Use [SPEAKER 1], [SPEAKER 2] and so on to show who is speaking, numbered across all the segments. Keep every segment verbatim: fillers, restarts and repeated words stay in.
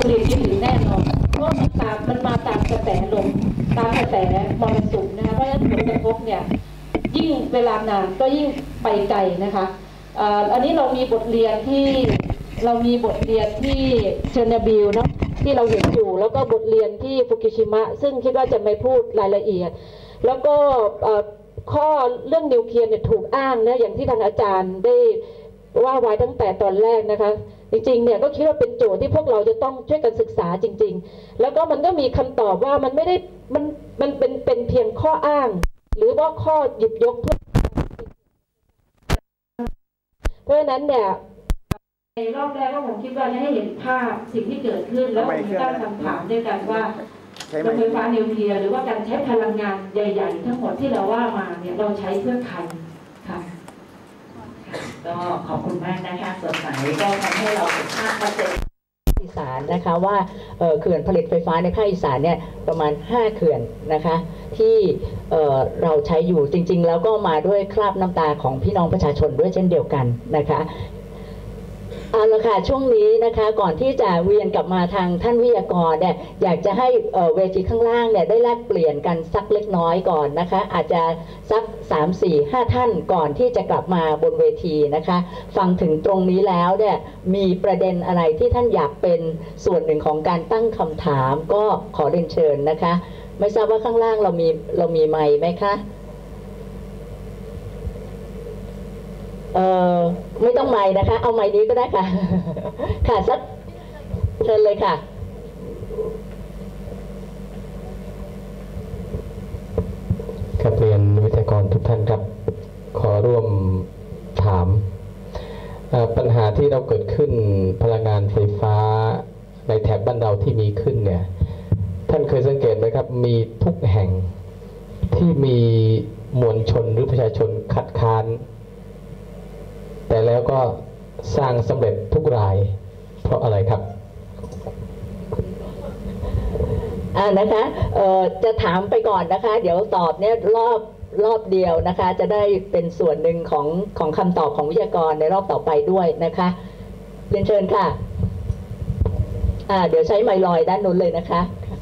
[SPEAKER 1] ผลิตยึดถือแน่นอนเพราะมันตามมันมาตามกระแสลมตามกระแสมรสุมนะคะเพราะฉะนั้นผลกระทบเนี่ยยิ่งเวลานานก็ยิ่งไปไกลนะคะอันนี้เรามีบทเรียนที่เรามีบทเรียนที่เชอร์โนบิลเนาะที่เราเห็นอยู่แล้วก็บทเรียนที่ฟุกุชิมะซึ่งคิดว่าจะไม่พูดรายละเอียดแล้วก็ข้อเรื่องนิวเคลียร์เนี่ยถูกอ้างนะอย่างที่ทางอาจารย์ได้ว่าไว้ตั้งแต่ตอนแรกนะคะจริงๆเนี่ยก็คิดว่าเป็นโจทย์ที่พวกเราจะต้องช่วยกันศึกษาจริงๆแล้วก็มันก็มีคำตอบว่ามันไม่ได้มันมันเป็นเป็นเพียงข้ออ้างหรือว่าข้อหยิบยกเพื่อเพราะฉะนั้นเนี่ยในรอบแรกก็ผมคิดว่าให้เห็นภาพสิ่งที่เกิดขึ้นแล้วผมตั้งคำถามด้วยกันว่าโรงไฟฟ้านิวเคลียร์หรือว่าการใช้พลังงานใหญ่ๆทั้งหมดที่เราว่ามาเนี่ยเราใช้เพื่อใครค่ะ
[SPEAKER 2] ก็ขอบคุณมากนะคะสดใสก็ทำให้เราเห็นภาพชัดเจน
[SPEAKER 3] อีสานนะคะว่าเขื่อนผลิตไฟฟ้าในภาคอีสานเนี่ยประมาณห้าเขื่อนนะคะที่เเราใช้อยู่จริงๆแล้วก็มาด้วยคราบน้ำตาของพี่น้องประชาชนด้วยเช่นเดียวกันนะคะเอาละค่ะช่วงนี้นะคะก่อนที่จะเวียนกลับมาทางท่านวิทยากรเนี่ยอยากจะให้เวทีข้างล่างเนี่ยได้แลกเปลี่ยนกันสักเล็กน้อยก่อนนะคะอาจจะสัก สาม สี่ ห้า ท่านก่อนที่จะกลับมาบนเวทีนะคะฟังถึงตรงนี้แล้วเนี่ยมีประเด็นอะไรที่ท่านอยากเป็นส่วนหนึ่งของการตั้งคำถามก็ขอเรียนเชิญนะคะไม่ทราบว่าข้างล่างเรามีเรามีไมค์ไหมคะเอ่อไม่ต้องไมค์นะคะเอาไมค์นี้ก็ได้ค่ะค่ะสักเชิญเลยค่ะ
[SPEAKER 4] ครับเรียนวิทยากรทุกท่านครับขอร่วมถามปัญหาที่เราเกิดขึ้นพลังงานไฟฟ้าในแถบบ้านเราที่มีขึ้นเนี่ยท่านเคยสังเกตไหมครับมีทุกแห่งที่มีมวลชนหรือประชาชนคัดค้านแต่แล้วก็สร้างสำเร็จทุกรายเพราะอะไรครับ
[SPEAKER 3] อ่านะคะเอ่อจะถามไปก่อนนะคะเดี๋ยวตอบเนี่ยรอบรอบเดียวนะคะจะได้เป็นส่วนหนึ่งของของคำตอบของวิทยากรในรอบต่อไปด้วยนะคะเรียนเชิญค่ะอ่าเดี๋ยวใช้ไมค์ลอยด้านนู้นเลยนะคะ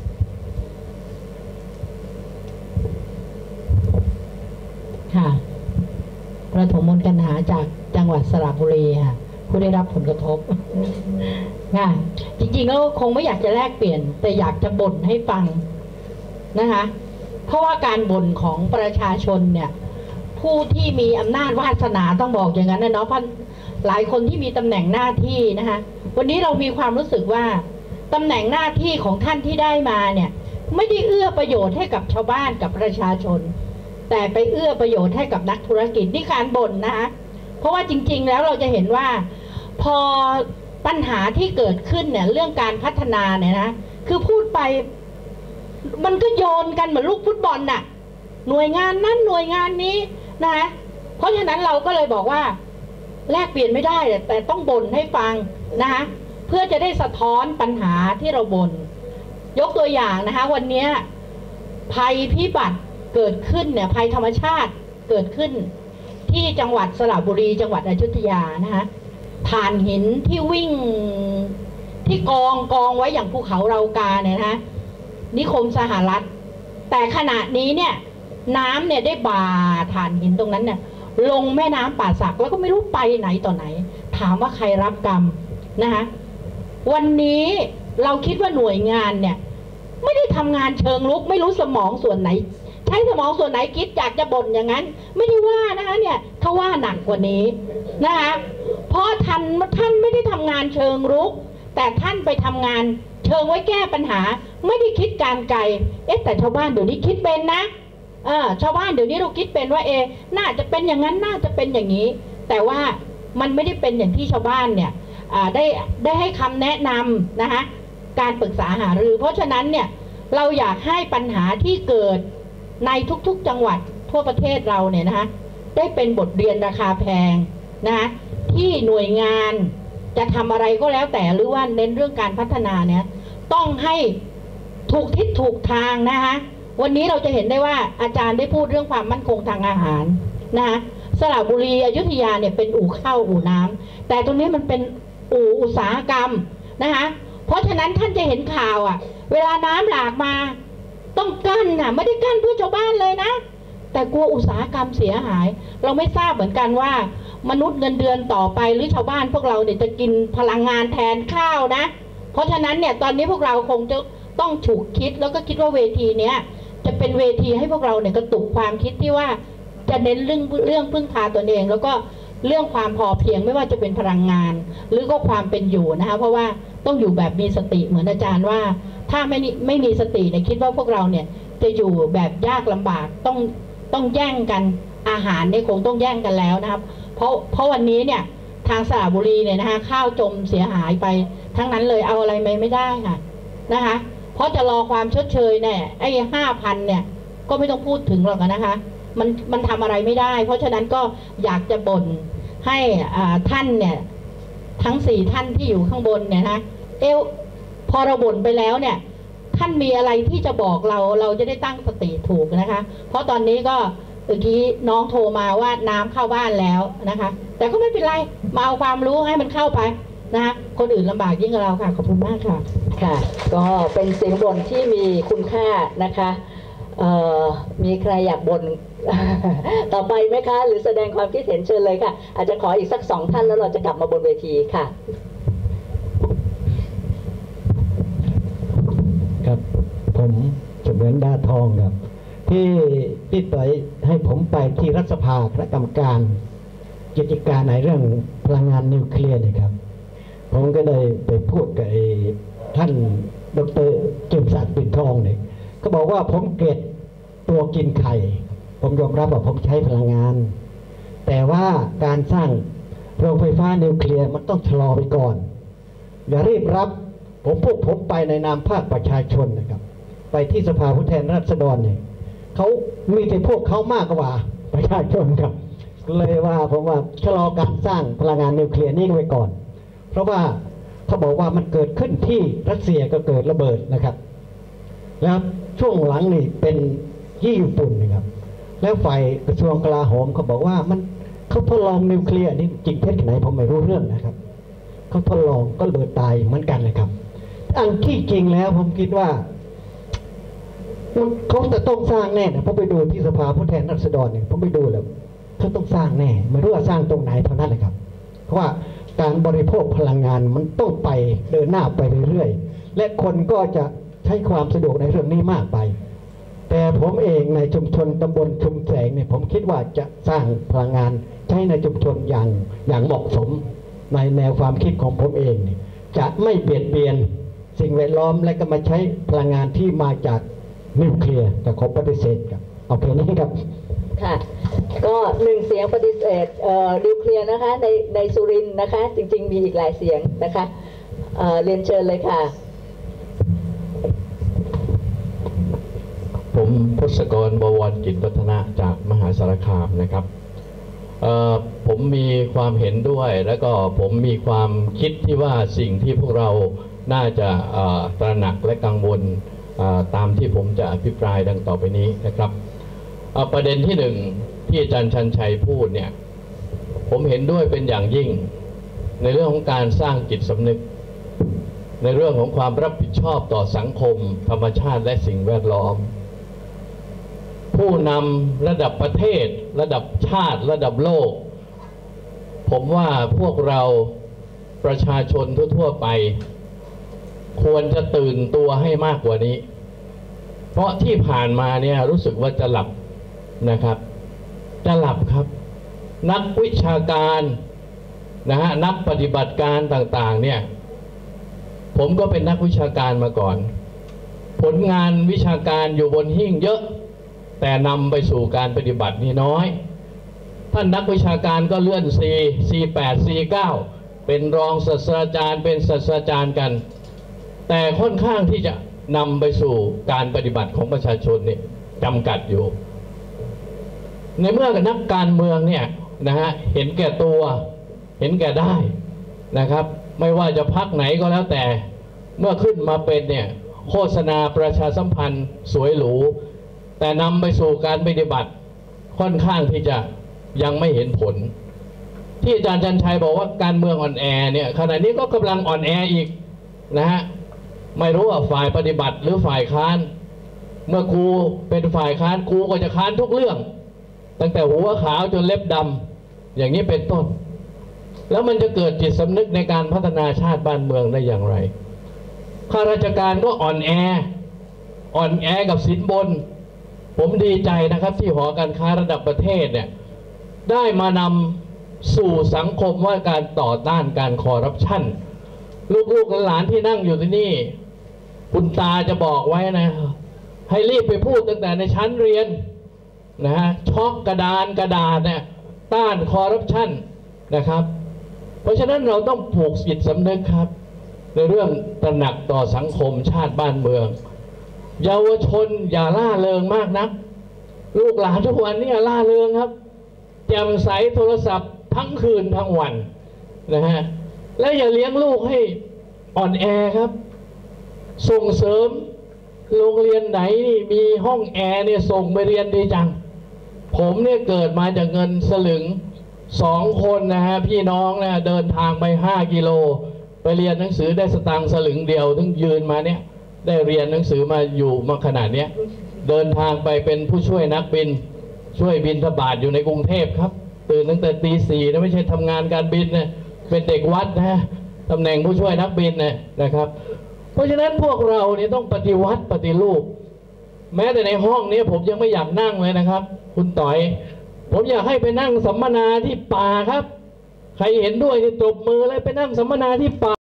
[SPEAKER 5] ค่ะประถมมนต์กันหาจากจังหวัดสระบุรีค่ะผู้ได้รับผลกระทบค่ะจริงๆแล้วคงไม่อยากจะแลกเปลี่ยนแต่อยากจะบ่นให้ฟังนะคะเพราะว่าการบ่นของประชาชนเนี่ยผู้ที่มีอำนาจวาสนาต้องบอกอย่างนั้นนะเนาะเพราะหลายคนที่มีตำแหน่งหน้าที่นะคะวันนี้เรามีความรู้สึกว่าตำแหน่งหน้าที่ของท่านที่ได้มาเนี่ยไม่ได้เอื้อประโยชน์ให้กับชาวบ้านกับประชาชนแต่ไปเอื้อประโยชน์ให้กับนักธุรกิจนี่การบ่นนะคะเพราะว่าจริงๆแล้วเราจะเห็นว่าพอปัญหาที่เกิดขึ้นเนี่ยเรื่องการพัฒนาเนี่ยนะคือพูดไปมันก็โยนกันเหมือนลูกฟุตบอลน่ะหน่วยงานนั้นหน่วยงานนี้นะเพราะฉะนั้นเราก็เลยบอกว่าแลกเปลี่ยนไม่ได้แต่ต้องบ่นให้ฟังนะคะเพื่อจะได้สะท้อนปัญหาที่เราบ่นยกตัวอย่างนะคะวันนี้ภัยพิบัติเกิดขึ้นเนี่ยภัยธรรมชาติเกิดขึ้นที่จังหวัดสระบุรีจังหวัดอยุธยานะคะถ่านหินที่วิ่งที่กองกองไว้อย่างภูเขาเรากาเนี่ยนะนิคมสหรัฐแต่ขณะนี้เนี่ยน้ำเนี่ยได้บ่าถ่านหินตรงนั้นเนี่ยลงแม่น้ำป่าสักแล้วก็ไม่รู้ไปไหนต่อไหนถามว่าใครรับกรรมนะคะวันนี้เราคิดว่าหน่วยงานเนี่ยไม่ได้ทำงานเชิงลุกไม่รู้สมองส่วนไหนใช้สมองส่วนไหนคิดอยากจะบ่นอย่างนั้นไม่ได้ว่านะคะเนี่ยถ้าว่าหนักกว่านี้นะคะเพราะท่านท่านไม่ได้ทำงานเชิงรุกแต่ท่านไปทำงานเชิงไว้แก้ปัญหาไม่ได้คิดการไกลเอ๊ะแต่ชาวบ้านเดี๋ยวนี้คิดเป็นนะเออชาวบ้านเดี๋ยวนี้เราคิดเป็นว่าเอน่าจะเป็นอย่างนั้นน่าจะเป็นอย่างนี้แต่ว่ามันไม่ได้เป็นอย่างที่ชาวบ้านเนี่ยได้ได้ให้คำแนะนำนะคะการปรึกษาหารือเพราะฉะนั้นเนี่ยเราอยากให้ปัญหาที่เกิดในทุกๆจังหวัดทั่วประเทศเราเนี่ยนะคะได้เป็นบทเรียนราคาแพงนะคะที่หน่วยงานจะทำอะไรก็แล้วแต่หรือว่าเน้นเรื่องการพัฒนาเนี่ยต้องให้ถูกทิศถูกทางนะคะวันนี้เราจะเห็นได้ว่าอาจารย์ได้พูดเรื่องความมั่นคงทางอาหารนะคะสระบุรีอยุธยาเนี่ยเป็นอู่ข้าวอู่น้ำแต่ตรงนี้มันเป็นอู่อุตสาหกรรมนะคะพราะฉะนั้นท่านจะเห็นข่าวอ่ะเวลาน้ำหลากมาต้องกั้นน่ะไม่ได้กั้นเพื่อชาวบ้านเลยนะแต่กลัวอุตสาหกรรมเสียหายเราไม่ทราบเหมือนกันว่ามนุษย์เงินเดือนต่อไปหรือชาวบ้านพวกเราเนี่ยจะกินพลังงานแทนข้าวนะเพราะฉะนั้นเนี่ยตอนนี้พวกเราคงจะต้องฉุกคิดแล้วก็คิดว่าเวทีเนี้ยจะเป็นเวทีให้พวกเราเนี่ยกระตุกความคิดที่ว่าจะเน้นเรื่องเรื่องพึ่งพาตนเองแล้วก็เรื่องความพอเพียงไม่ว่าจะเป็นพลังงานหรือก็ความเป็นอยู่นะคะเพราะว่าต้องอยู่แบบมีสติเหมือนอาจารย์ว่าถ้าไม่ไม่มีสติเนี่ยคิดว่าพวกเราเนี่ยจะอยู่แบบยากลำบากต้องต้องแย่งกันอาหารเนี่ยคงต้องแย่งกันแล้วนะครับเพราะเพราะวันนี้เนี่ยทางสระบุรีเนี่ยนะคะข้าวจมเสียหายไปทั้งนั้นเลยเอาอะไรไม่ได้ค่ะนะคะเพราะจะรอความชดเชยเนี่ยไอ้ห้าพันเนี่ยก็ไม่ต้องพูดถึงหรอกนะคะมันมันทำอะไรไม่ได้เพราะฉะนั้นก็อยากจะบ่นให้ท่านเนี่ยทั้งสี่ท่านที่อยู่ข้างบนเนี่ยนะเอวพอเราบ่นไปแล้วเนี่ยท่านมีอะไรที่จะบอกเราเราจะได้ตั้งสติถูกนะคะเพราะตอนนี้ก็เมื่อกี้น้องโทรมาว่าน้ำเข้าบ้านแล้วนะคะแต่ก็ไม่เป็นไรมาเอาความรู้ให้มันเข้าไปนะคะคนอื่นลำบากยิ่งกว่าเราค่ะขอบคุณมากค่ะ
[SPEAKER 3] ค่ะก็เป็นเสียงบ่นที่มีคุณค่านะคะเอ่อมีใครอยากบ่น ต่อไปไหมคะหรือแสดงความคิดเห็นเชิญเลยค่ะอาจจะขออีกสักสองท่านแล้วเราจะกลับมาบนเวทีค่ะ
[SPEAKER 6] ครับผมเสมือนดาทองครับที่พี่ต่อยให้ผมไปที่รัฐสภาคณะกรรมการกิจการในเรื่องพลังงานนิวเคลียร์นี่ครับผมก็ได้ไปพูดกับท่านดร.เจิมศักดิ์ปิ่นทองเนี่ยก็บอกว่าผมเกลียดตัวกินไข่ผมยอมรับว่าผมใช้พลังงานแต่ว่าการสร้างโรงไฟฟ้านิวเคลียร์มันต้องชะลอไปก่อนอย่ารีบรับผมพวกผมไปในนามภาคประชาชนนะครับไปที่สภาผู้แทนราษฎรเนี่ยเขามีแต่พวกเขามากกว่าประชาชนครับเลยว่าผมว่าชะลอการสร้างพลังงานนิวเคลียร์นี่ไว้ก่อนเพราะว่าเขาบอกว่ามันเกิดขึ้นที่รัสเซียก็เกิดระเบิดนะครับแล้วช่วงหลังนี่เป็นที่ญี่ปุ่นนะครับแล้วฝ่ายกระทรวงกลาโหมเขาบอกว่ามันเขาทดลองนิวเคลียร์นี่จริงเท็จไหนผมไม่รู้เรื่องนะครับเขาทดลองก็ระเบิดตายเหมือนกันเลยครับอันที่จริงแล้วผมคิดว่าเขาจะต้องสร้างแน่นะผมไปดูที่สภาผู้แทนราษฎรเนี่ยผมไปดูแล้วเขาต้องสร้างแน่ไม่รู้ว่าสร้างตรงไหนเท่านั้นเลยครับเพราะว่าการบริโภคพลังงานมันต้องไปเดินหน้าไปเรื่อยๆและคนก็จะใช้ความสะดวกในเรื่องนี้มากไปแต่ผมเองในชุมชนตำบลชุมแสงเนี่ยผมคิดว่าจะสร้างพลังงานใช้ในชุมชนอย่างอย่างเหมาะสมในแนวความคิดของผมเองเนี่ยจะไม่เบียดเบียนสิ่งแวดล้อมและก็มาใช้พลังงานที่มาจากนิวเคลียร์แต่ขอปฏิเสธครับเอาแค่นี้ครับ
[SPEAKER 3] ค่ะก็หนึ่งเสียงปฏิเสธเอ่อนิวเคลียร์นะคะในในสุรินทร์นะคะจริงๆมีอีกหลายเสียงนะคะเอ่อเรียนเชิญเลยค่ะ
[SPEAKER 7] ผมพศกร บวรกิจวัฒนะจากมหาสารคามนะครับผมมีความเห็นด้วยแล้วก็ผมมีความคิดที่ว่าสิ่งที่พวกเราน่าจะตระหนักและกังวลตามที่ผมจะอภิปรายดังต่อไปนี้นะครับประเด็นที่หนึ่งที่อาจารย์ชันชัยพูดเนี่ยผมเห็นด้วยเป็นอย่างยิ่งในเรื่องของการสร้างจิตสำนึกในเรื่องของความรับผิดชอบต่อสังคมธรรมชาติและสิ่งแวดล้อมผู้นำระดับประเทศระดับชาติระดับโลกผมว่าพวกเราประชาชนทั่วๆไปควรจะตื่นตัวให้มากกว่านี้เพราะที่ผ่านมาเนี่ยรู้สึกว่าจะหลับนะครับจะหลับครับนักวิชาการนะฮะนักปฏิบัติการต่างๆเนี่ยผมก็เป็นนักวิชาการมาก่อนผลงานวิชาการอยู่บนหิ้งเยอะแต่นำไปสู่การปฏิบัตินี่น้อยท่านนักวิชาการก็เลื่อน C ซี แปด ซี เก้า เป็นรองศาสตราจารย์เป็นศาสตราจารย์กันแต่ค่อนข้างที่จะนำไปสู่การปฏิบัติของประชาชนเนี่ยจำกัดอยู่ในเมื่อนักการเมืองเนี่ยนะฮะเห็นแก่ตัวเห็นแก่ได้นะครับไม่ว่าจะพรรคไหนก็แล้วแต่เมื่อขึ้นมาเป็นเนี่ยโฆษณาประชาสัมพันธ์สวยหรูแต่นำไปสู่การปฏิบัติค่อนข้างที่จะยังไม่เห็นผลที่อาจารย์ชันชัยบอกว่าการเมืองอ่อนแอเนี่ยขณะนี้ก็กำลังอ่อนแออีกนะฮะไม่รู้ว่าฝ่ายปฏิบัติหรือฝ่ายค้านเมื่อกูเป็นฝ่ายค้านกูก็จะค้านทุกเรื่องตั้งแต่หัวขาวจนเล็บดำอย่างนี้เป็นต้นแล้วมันจะเกิดจิตสำนึกในการพัฒนาชาติบ้านเมืองได้อย่างไรข้าราชการก็อ่อนแออ่อนแอกับสินบนผมดีใจนะครับที่หอการค้าระดับประเทศเนี่ยได้มานำสู่สังคมว่าการต่อต้านการคอร์รัปชันลูกๆหลานที่นั่งอยู่ที่นี่คุณตาจะบอกไว้นะให้รีบไปพูดตั้งแต่ในชั้นเรียนนะฮะช็อกกระดานกระดาษเนี่ยต้านคอร์รัปชันนะครับเพราะฉะนั้นเราต้องปลูกจิตสำนึกครับในเรื่องตระหนักต่อสังคมชาติบ้านเมืองเยาวชนอย่าล่าเริงมากนักลูกหลานทุกวันนี้ล่าเริงครับแจ่มใสโทรศัพท์ทั้งคืนทั้งวันนะฮะและอย่าเลี้ยงลูกให้อ่อนแอครับส่งเสริมโรงเรียนไหนนี่มีห้องแอร์เนี่ยส่งไปเรียนดีจังผมเนี่ยเกิดมาจากเงินสลึงสองคนนะฮะพี่น้องนะเดินทางไปห้ากิโลไปเรียนหนังสือได้สตางค์สลึงเดียวถึงยืนมาเนี่ยได้เรียนหนังสือมาอยู่มาขนาดเนี้ยเดินทางไปเป็นผู้ช่วยนักบินช่วยบินทบาทอยู่ในกรุงเทพครับตื่นตั้งแต่ตีสี่นะไม่ใช่ทำงานการบินนะเป็นเด็กวัดนะตำแหน่งผู้ช่วยนักบินนะนะครับเพราะฉะนั้นพวกเราเนี่ยต้องปฏิวัติปฏิรูปแม้แต่ในห้องนี้ผมยังไม่อยากนั่งเลยนะครับคุณต่อยผมอยากให้ไปนั่งสัมมนาที่ป่าครับใครเห็นด้วยนี่ตบมือเลยไปนั่งสัมมนาที่ป่า